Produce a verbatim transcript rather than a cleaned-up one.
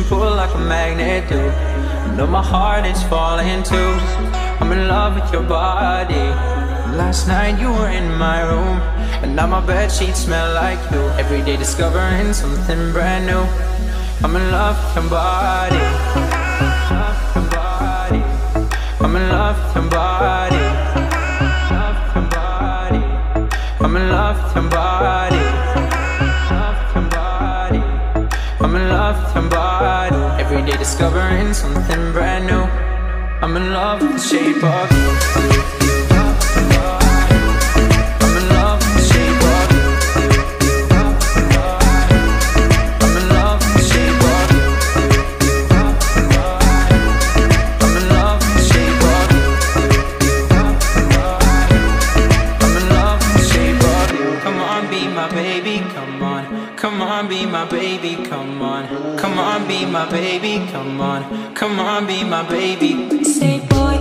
pull like a magnet do. I know my heart is falling too. I'm in love with your body. Last night you were in my room, and now my bedsheets smell like you. Every day discovering something brand new. I'm in love with your body. I'm in love with your body. I'm in love with your body. I'm in love with your body. Every day discovering something brand new. I'm in love with the shape of you. I'm in love with the shape of you. I'm in love with the shape of you. I'm in love with the shape of you. I'm in love with the shape of you. Come on, be my baby, come on. Come on, be my baby, come on. Come on, be my baby, come on. Come on, be my baby. Say boy,